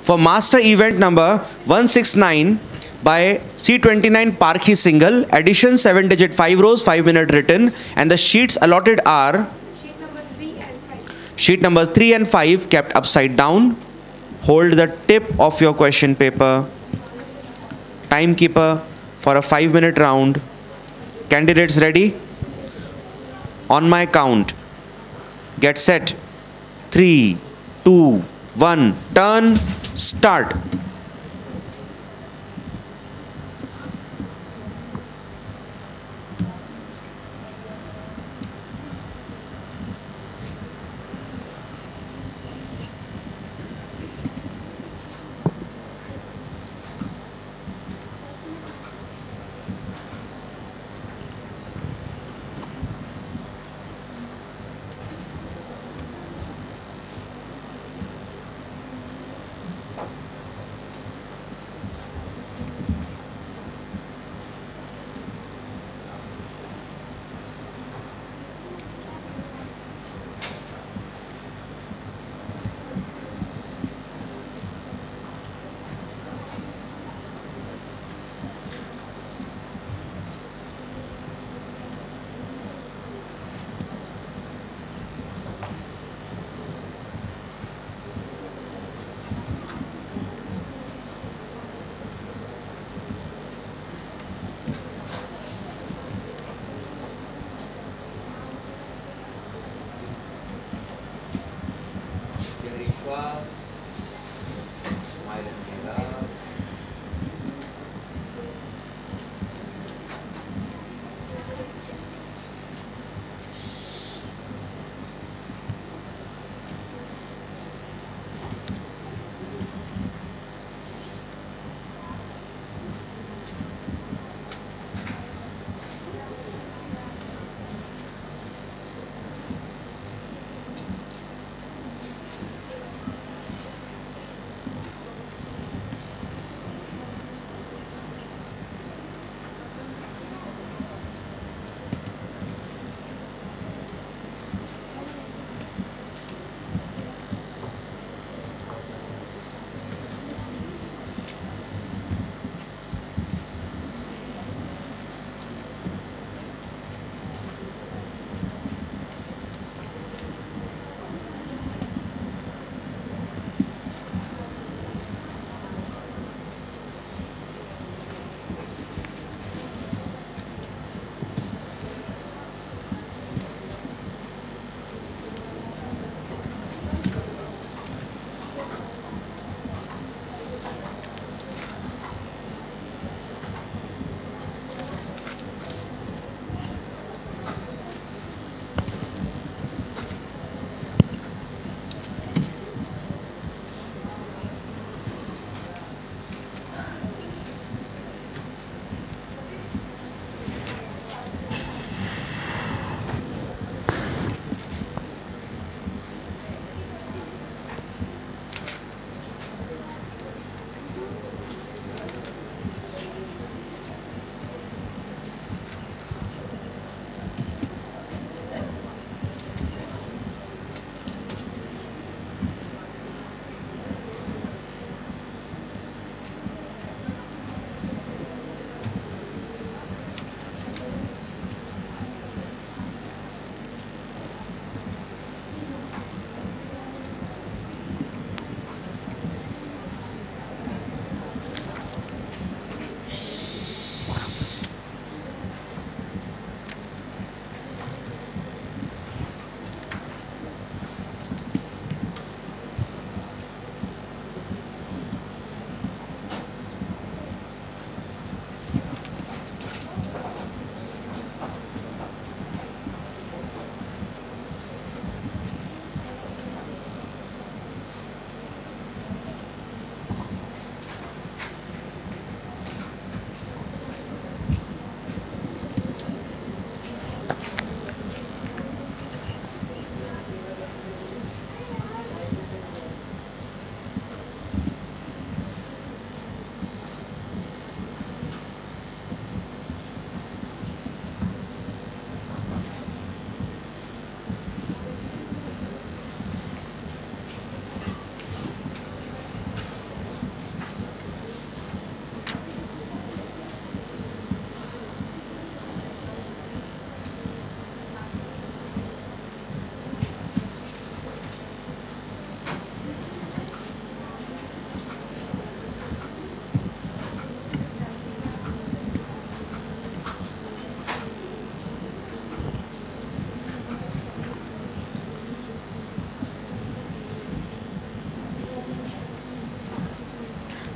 For master event number 169 by C29 Parkhi single, addition 7-digit 5 rows, 5-minute written, and the sheets allotted are Sheet number 3 and 5. sheet numbers 3 and 5 kept upside down. Hold the tip of your question paper. Timekeeper for a 5-minute round. Candidates ready? On my count. Get set. 3, 2, 1. Turn. Start.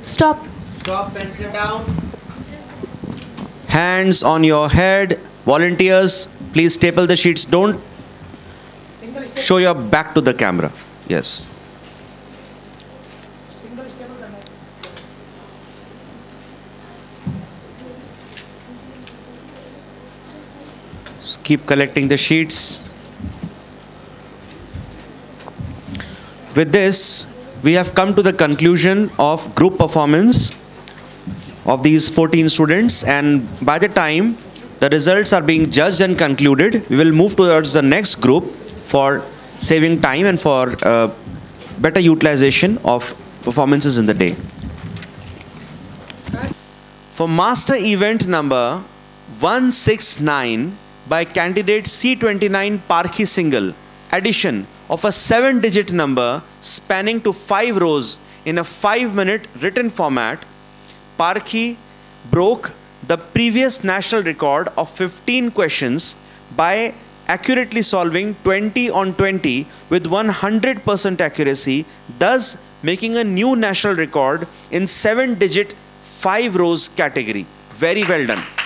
Stop. Stop, pen, sit down. Hands on your head. Volunteers, please staple the sheets. Don't show your back to the camera. Yes. Just keep collecting the sheets. With this, we have come to the conclusion of group performance of these 14 students, and by the time the results are being judged and concluded, we will move towards the next group for saving time and for better utilization of performances in the day. For master event number 169 by candidate C29 Parkhi Singhal, addition of a 7-digit number spanning to 5 rows in a 5-minute written format, Parkhi broke the previous national record of 15 questions by accurately solving 20 on 20 with 100% accuracy, thus making a new national record in 7-digit 5 rows category. Very well done.